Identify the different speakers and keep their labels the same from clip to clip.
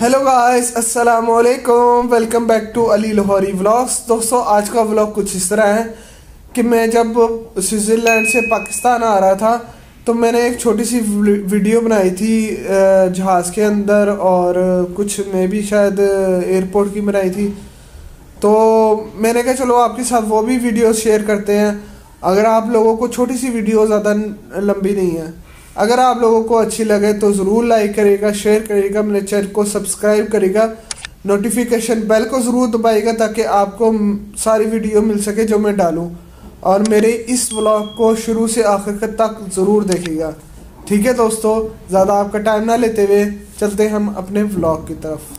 Speaker 1: Hello guys, अस्सलाम वालेकुम। Welcome back to Ali Lahori vlogs. दोस्तों, आज का व्लॉग कुछ इस तरह है कि मैं जब स्विट्ज़रलैंड से पाकिस्तान आ रहा था तो मैंने एक छोटी सी वीडियो बनाई थी जहाज़ के अंदर, और कुछ मैं भी शायद एयरपोर्ट की बनाई थी। तो मैंने कहा चलो आपके साथ वो भी वीडियो शेयर करते हैं। अगर आप लोगों को छोटी सी वीडियो ज़्यादा लंबी नहीं है, अगर आप लोगों को अच्छी लगे तो ज़रूर लाइक करिएगा, शेयर करिएगा, मेरे चैनल को सब्सक्राइब करिएगा, नोटिफिकेशन बेल को ज़रूर दबाइएगा ताकि आपको सारी वीडियो मिल सके जो मैं डालूं। और मेरे इस व्लॉग को शुरू से आखिर तक ज़रूर देखिएगा। ठीक है दोस्तों, ज़्यादा आपका टाइम ना लेते हुए चलते हम अपने व्लॉग की तरफ।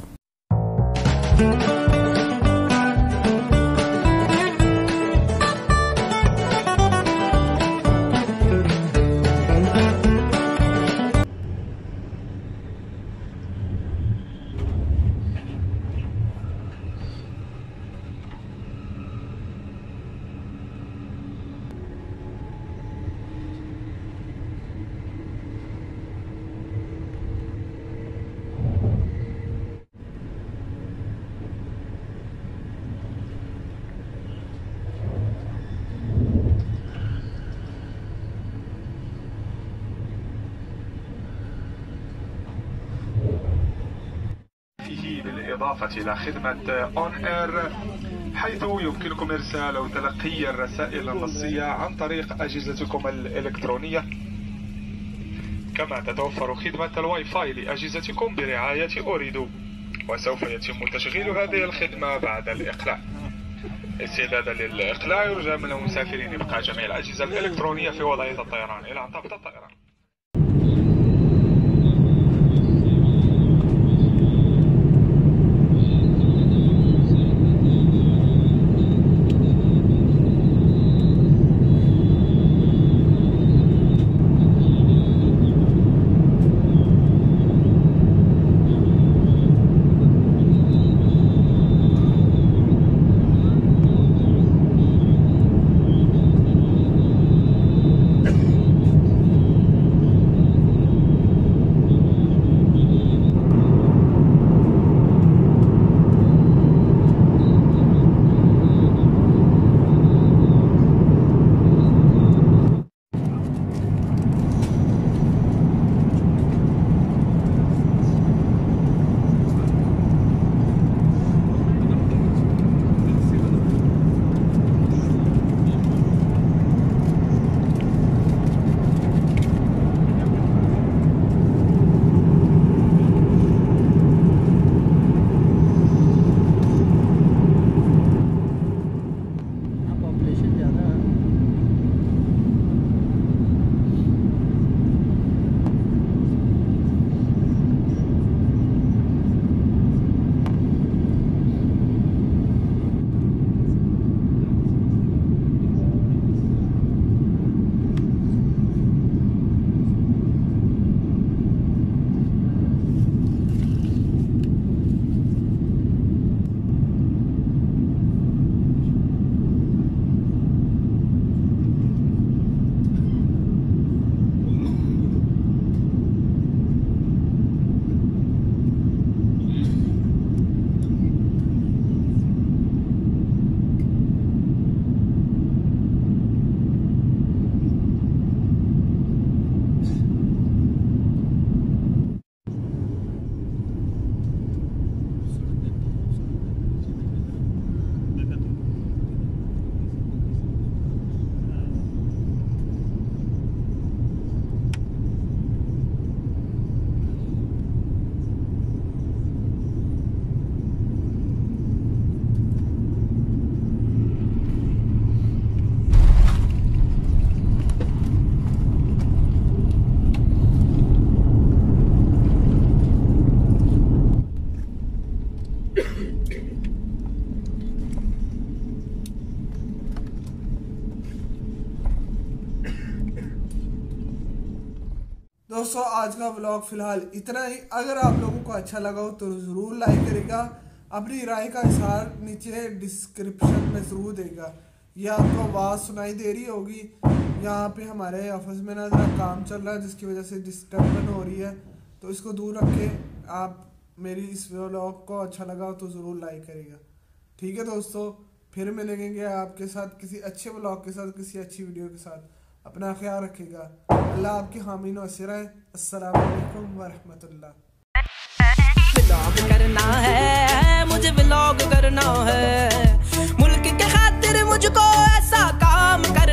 Speaker 2: بالإضافة إلى خدمة أون إير، حيث يمكنكم إرسال أو تلقي الرسائل النصية عن طريق أجهزتكم الإلكترونية، كما تتوفر خدمة الواي فاي لأجهزتكم برعاية أوريدو، وسوف يتم تشغيل هذه الخدمة بعد الإقلاع. استعدادا للإقلاع يرجى من المسافرين إبقاء جميع الأجهزة الإلكترونية في وضعية الطيران إلى أن تهبط الطائرة.
Speaker 1: दोस्तों, आज का व्लॉग फिलहाल इतना ही। अगर आप लोगों को अच्छा लगा हो तो ज़रूर लाइक करेगा, अपनी राय का इजहार नीचे डिस्क्रिप्शन में ज़रूर देगा। ये आपको आवाज़ सुनाई दे रही होगी, यहाँ पे हमारे ऑफिस में ना ज़रा काम चल रहा है जिसकी वजह से डिस्टर्बेंस हो रही है, तो इसको दूर रख के आप मेरी इस व्लॉग को अच्छा लगा तो ज़रूर लाइक करेगा। ठीक है दोस्तों, फिर मिलेंगे आपके साथ किसी अच्छे व्लॉग के साथ, किसी अच्छी वीडियो के साथ। अपना ख्याल रखिएगा। अल्लाह आपकी हामी नासिर है। अस्सलाम वालेकुम व रहमतुल्लाह।
Speaker 3: करना है